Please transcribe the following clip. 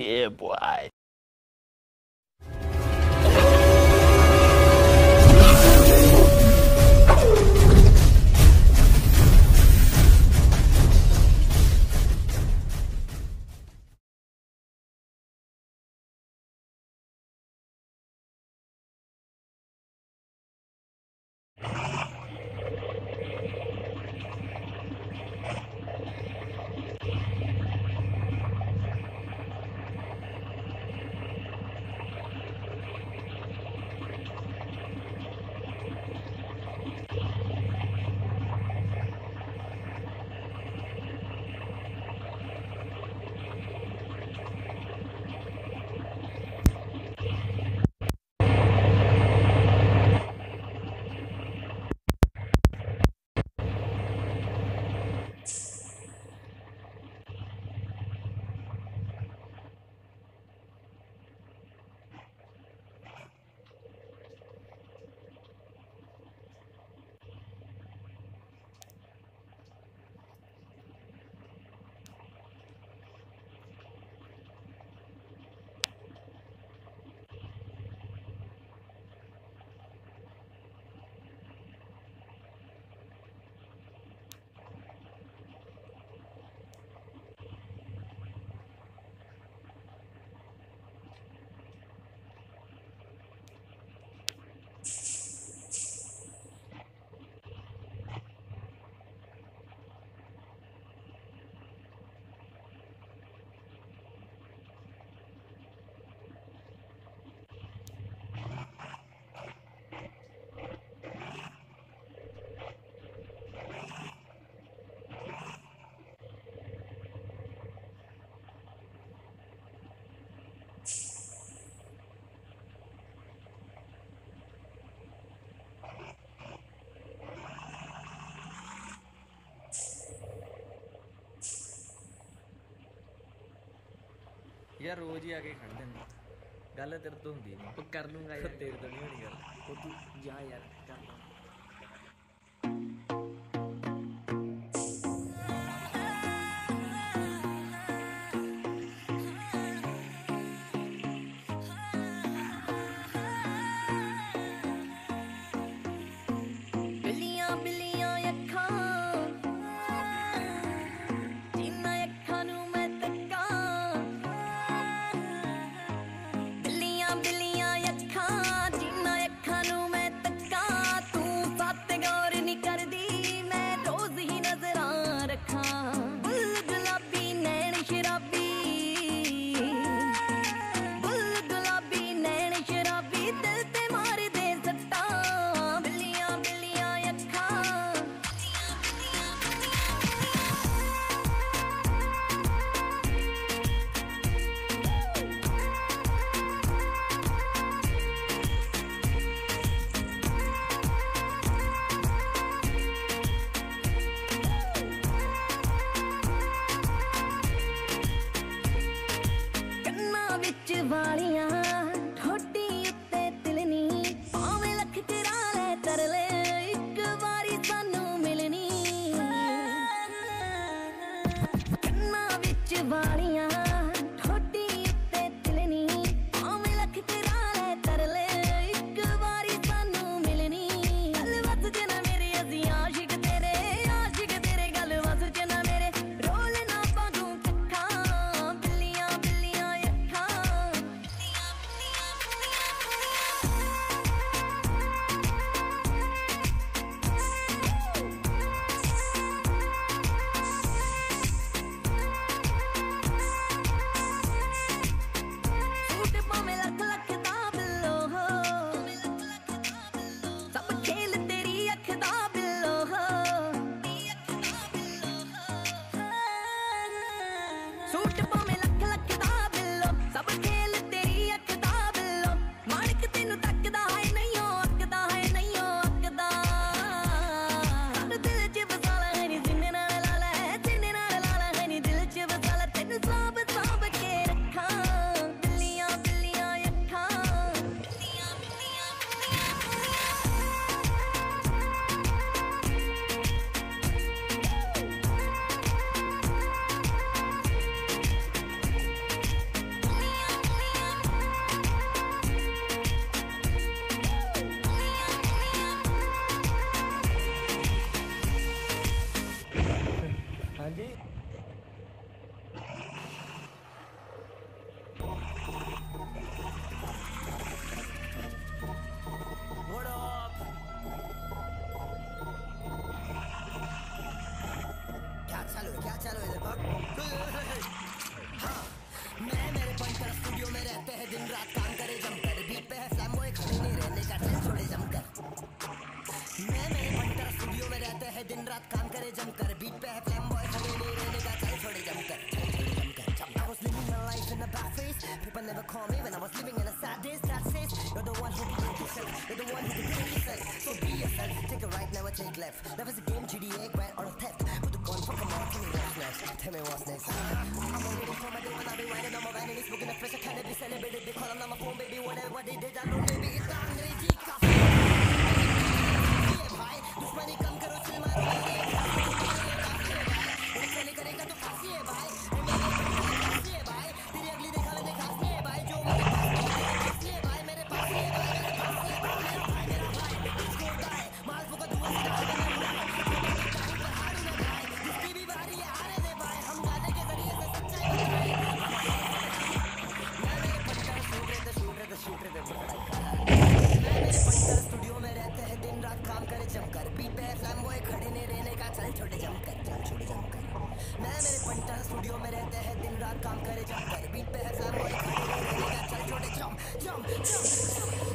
Yeah, boy. यार रोज ही आके खड़ देना गल तेरे तो होंगी नहीं वो कर लूँगा यार तेरे तो नहीं होनी गल वो तू जा यार कर लो मैं मेरे पंटर स्टूडियो में रहते हैं दिन रात काम करे जमकर बीट पे है फ्लैम बॉय खड़े नहीं रहने का चल छोड़े जमकर मैं मेरे पंटर स्टूडियो में रहते हैं दिन रात काम करे जमकर बीट पे है फ्लैम बॉय खड़े नहीं रहने का चल छोड़े जमकर I was living my life in a bad phase. People never call me when I was living in a sad days. That says you're the one who can make yourself. You're the one who can make yourself. So be yourself. Take a right, never take left. Life is a game, GTA, grind or a theft. Put the gun, fuck 'em all. Tell me what's next. Tell me what's next. I'm waiting for my day when I'll be riding on my vanity, smoking a fresh. I can't be celebrated. They call on my phone, baby. Whatever they did, I know maybe it's not अंग्रेजी का. भाई दुश्मनी कम करो, chill मारो. चले करेगा तो फांसी है भाई. स्टूडियो में रहते हैं दिन रात काम करे जमकर बीट पे फ्लैम बॉय खड़े नहीं रहने का चल छोटे जमकर मैं मेरे पंटर स्टूडियो में रहते हैं दिन रात काम करे जमकर बीट पे फ्लैम बॉय खड़े नहीं रहने का चल छोटे जम